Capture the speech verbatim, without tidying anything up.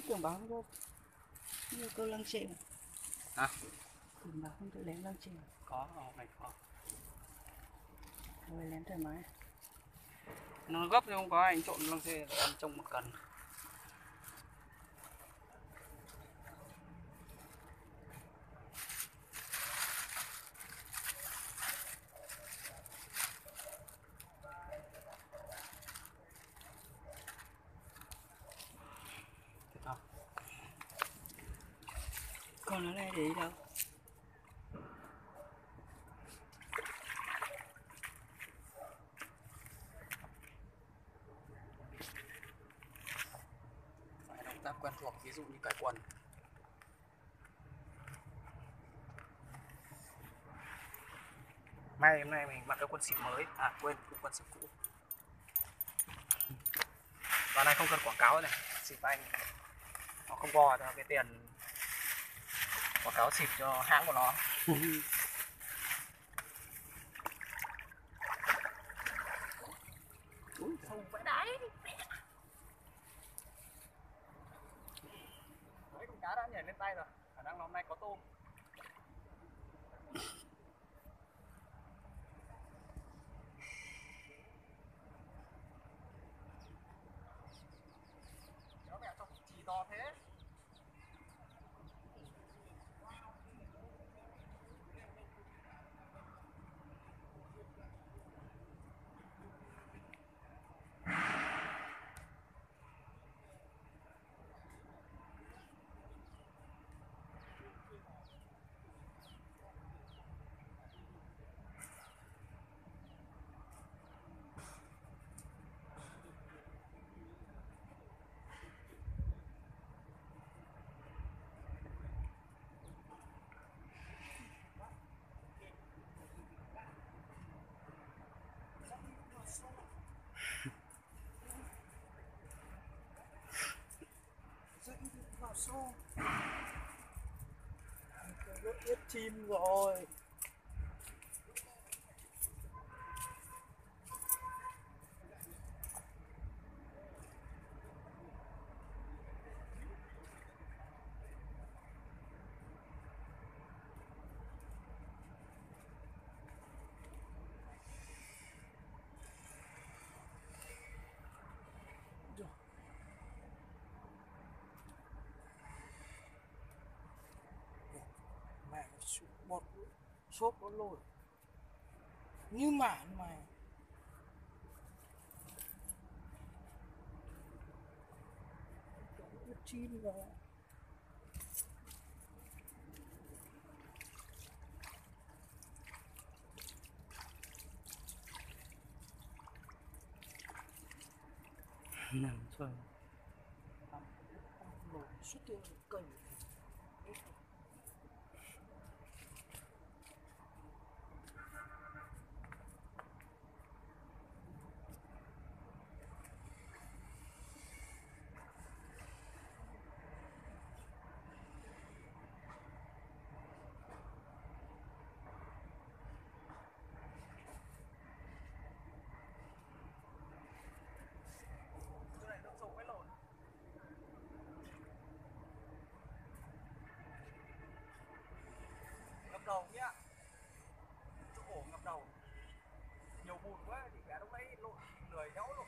tưởng bảo không có nhiều câu lăng trì. Hả? Tưởng bảo không tự lén lăng trì. Có, ở này có. Rồi lén thoải mái. Nó gấp nhưng không có, anh trộn lăng xê ăn trong một cần. Thế thôi. Còn nó này để đi đâu? Phải động tác quen thuộc, ví dụ như cởi quần. May hôm nay mình mặc cái quần xịn mới, à quên, cái quần xịn cũ. Đoạn này không cần quảng cáo này, xịt anh nó không bo cho cái tiền quảng cáo xịt cho hãng của nó. Ui, sâu vãi đáy. Đấy, con cá đã nhảy lên tay rồi, khả năng hôm nay có tôm. Kéo mẹ trong chỉ to thế. Vào xô. Rất ít chim rồi. Mẹ bọt xốp nó lồi như mảng mày. Ít chim rồi. Nằm chơi. Nổi suốt tiền cầy. Chỗ này nước sâu quấy lộn. Ngập đầu nhá. Chỗ ổ ngập đầu. Nhiều bùn quá thì cá lúc nãy lộn, lười nhão lộn.